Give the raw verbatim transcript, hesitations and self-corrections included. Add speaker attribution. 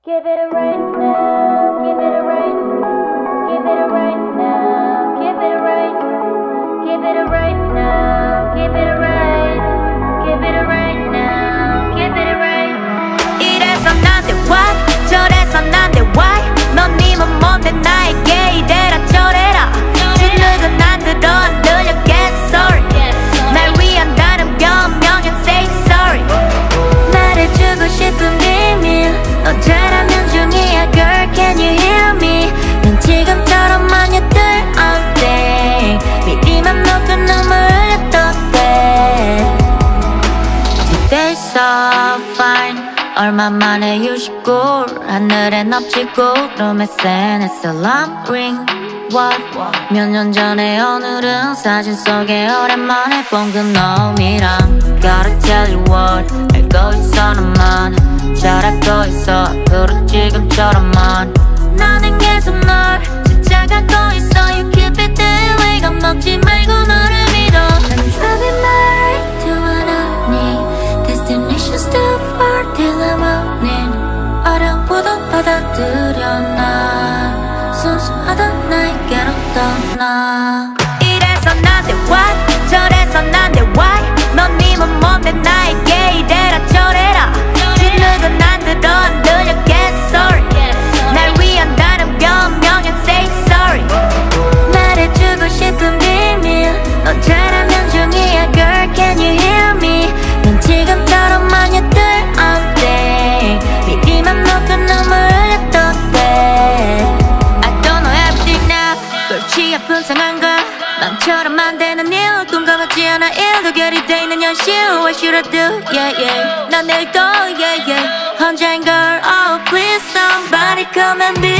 Speaker 1: Give it a right now, give it a right, give it a right now, give it a right, give it a right now, give it a right, give it a right now, give it a right. 이래서 난데 why, 저래서 난데 why, 넌 니만 뭔데 나에게 이래라 저래라, 주눅은 안 들어 안 들려 get sorry, 날 위한 다른 변명엔 say sorry. 말해주고 싶은 비밀 언제라면 중이야 girl can you hear me. 난 지금처럼만 you do all day, 미리만 놓고 눈물 흘렸던 때. Today so fine, 얼마만에 휴식골 하늘엔 없지 구름에 센 it's alarm ring. What? 몇 년 전에 오늘은 사진 속에 오랜만에 본 그 놈이랑 Gotta tell you what, 알고 있어 나만 잘 알고 있어 앞으로 지금처럼만 나는 계속 널 찾아가고 있어. You keep it that way, 겁먹지 말고 너를 믿어. I'm driving my right to 원하니 Destination's too far till I'm running. 어려워도 받아들여 나 순수하던 나에게로 떠나. 이래서 난데 why, 저래서 난데 why, 넌 니만 뭔데 나에게 이래라 저래라, 주눅은 안 들어 안 들려 get sorry, 날 위한 다른 변명엔 say sorry. 말해주고 싶은 비밀 언제라면 중이야 girl can you hear me. 넌 지금처럼만 you do all day, 미리만 놓고 눈물 흘렸던 때. 골치 아픈 상황과 맘처럼 안 되는 일, 둔감하지 않아 일도 결의돼 있는 현실. What should I do? Yeah yeah 난 내일도 yeah yeah 혼자인 걸 oh please somebody come and be